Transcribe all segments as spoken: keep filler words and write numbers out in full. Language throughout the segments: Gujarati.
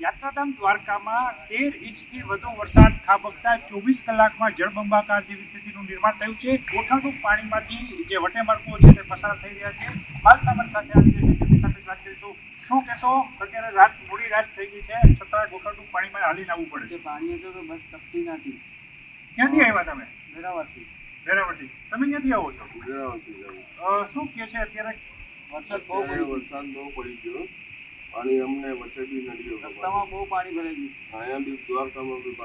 યાત્રાધામ દ્વારકામાં તેર ઇંચથી વધુ વરસાદ ખાબકતા ચોવીસ કલાકમાં જળબંબાકાર જેવી સ્થિતિનું નિર્માણ થયું છે। ગોઠણરૂપ પાણીમાંથી જે વટેમાર્ગો છે તે પસાર થઈ રહ્યા છે। માલ સામાન સાથે આવી રહ્યા છે તેમની સાથે વાત કરીશું। શું કહેશો? અત્યારે રાત મોડી રાત થઈ ગઈ છે છતાં ગોઠણરૂપ પાણીમાં હાલીને આવવું પડે છે। પાણી હતો તો બસ કપતી નથી। ક્યાંથી આવ્યા તમે? વેરાવળથી। વેરાવળથી। તમે ક્યાંથી આવો છો? વેરાવળથી। શું કહે છે અત્યારે? વરસાદ બહુ પડ્યો, વરસાદ બહુ પડી ગયો। પાણી અમને વચ્ચે બી નડી ગયો, રસ્તામાં બહુ પાણી ભરાઈ ગયું। અહીંયા બી દ્વારકામાં બી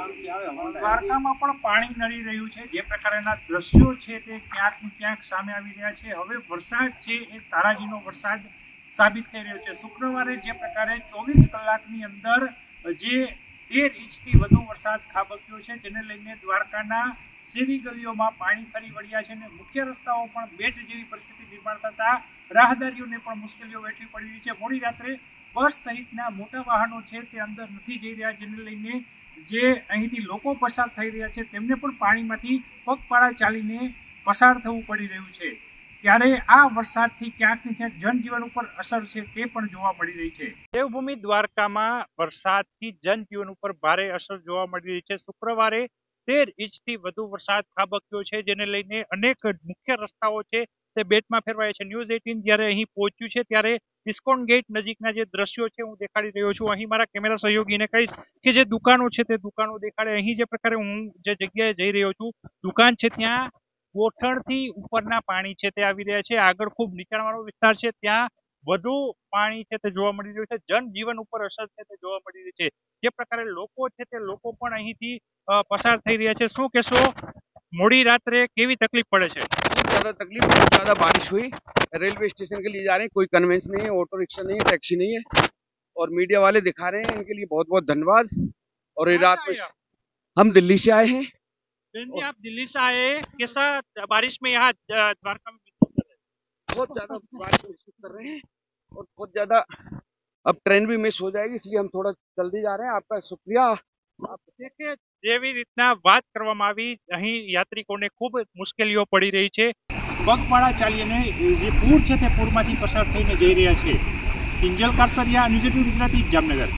પાણી, દ્વારકામાં પણ પાણી નડી રહ્યું છે। જે પ્રકારના દ્રશ્યો છે તે ક્યાંક ને ક્યાંક સામે આવી રહ્યા છે। હવે વરસાદ છે એ તારાજીનો વરસાદ સાબિત થઈ રહ્યો છે। શુક્રવારે જે પ્રકારે ચોવીસ કલાકની અંદર જે તેર ઇંચથી વધુ વરસાદ ખાબક્યો છે જેને લઈને દ્વારકાના શેરી ગલીઓમાં પાણી ફરી વળ્યા છે અને મુખ્ય રસ્તાઓ પણ બેટ જેવી પરિસ્થિતિ નિર્માણ થતા રાહદારીઓને પણ મુશ્કેલીઓ વેઠવી પડી રહી છે। મોડી રાત્રે બસ સહિતના મોટા વાહનો છે તે અંદર નથી જઈ રહ્યા જેને લઈને જે અહીંથી લોકો પસાર થઈ રહ્યા છે તેમને પણ પાણીમાંથી પગપાળા ચાલીને પસાર થવું પડી રહ્યું છે। ત્યારે આ વરસાદથી ક્યાંક ને ક્યાંક જનજીવન ઉપર અસર છે તે પણ જોવા મળી રહી છે। દેવભૂમિ દ્વારકામાં વરસાદથી જનજીવન ઉપર ભારે અસર જોવા મળી રહી છે। શુક્રવારે તેર ઇંચથી વધુ વરસાદ ખાબક્યો છે જેને લઈને અનેક મુખ્ય રસ્તાઓ છે તે બેટમાં ફેરવાયા છે। ન્યૂઝ એટીન જ્યારે અહીં પહોંચ્યું છે ત્યારે ઇસ્કોન ગેટ નજીકના જે દ્રશ્યો છે હું દેખાડી રહ્યો છું। અહીં મારા કેમેરા સહયોગીને કહીશ કે જે દુકાનો છે તે દુકાનો દેખાડે। અહીં જે પ્રકારે હું જે જગ્યાએ જઈ રહ્યો છું દુકાન છે ત્યાં ગોઠણથી ઉપરના પાણી છે તે આવી રહ્યા છે। આગળ ખૂબ નીચાણવાળો વિસ્તાર છે ત્યાં વધુ પાણી છે તે જોવા મળી રહ્યું છે। જનજીવન ઉપર અસર છે તે જોવા મળી રહી છે। જે પ્રકારે લોકો છે તે લોકો પણ અહીંથી પસાર થઈ રહ્યા છે। શું કહેશો? મોડી રાત્રે કેવી તકલીફ પડે છે? ज्यादा तकलीफ, बहुत ज्यादा बारिश हुई। रेलवे स्टेशन के लिए जा रहे हैं, कोई कन्वेंस नहीं है, ऑटो रिक्शा नहीं है, टैक्सी नहीं है और मीडिया वाले दिखा रहे हैं, इनके लिए बहुत बहुत धन्यवाद। और ये रात में हम दिल्ली से आए हैं। जी, आप दिल्ली से आए, कैसा बारिश में यहाँ द्वारका में बहुत ज्यादा बारिश महसूस कर रहे हैं और बहुत ज्यादा अब ट्रेन भी मिस हो जाएगी इसलिए हम थोड़ा जल्दी जा रहे हैं। आपका शुक्रिया। देखिए જેવી રીતના વાત કરવામાં આવી અહીં યાત્રિકોને ખૂબ મુશ્કેલીઓ પડી રહી છે। પગપાળા ચાલીને જે પૂર છે તે પૂરમાંથી પસાર થઈને જઈ રહ્યા છે। Kinjal Karsariya, news eighteen Gujarati, Jamnagar.